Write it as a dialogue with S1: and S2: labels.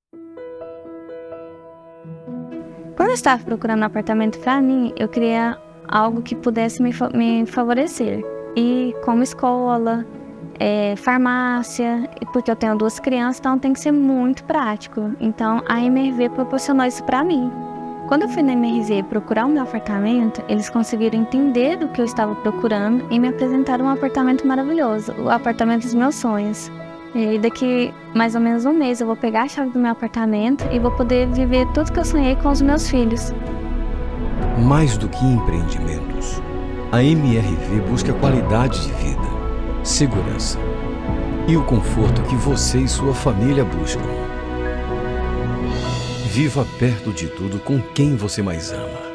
S1: Quando eu estava procurando um apartamento para mim, eu queria algo que pudesse me favorecer. E como escola, farmácia, porque eu tenho 2 crianças, então tem que ser muito prático. Então a MRV proporcionou isso para mim. Quando eu fui na MRV procurar o meu apartamento, eles conseguiram entender do que eu estava procurando e me apresentaram um apartamento maravilhoso, o apartamento dos meus sonhos. E daqui mais ou menos um mês eu vou pegar a chave do meu apartamento e vou poder viver tudo que eu sonhei com os meus filhos.
S2: Mais do que empreendimentos, a MRV busca qualidade de vida, segurança e o conforto que você e sua família buscam. Viva perto de tudo com quem você mais ama.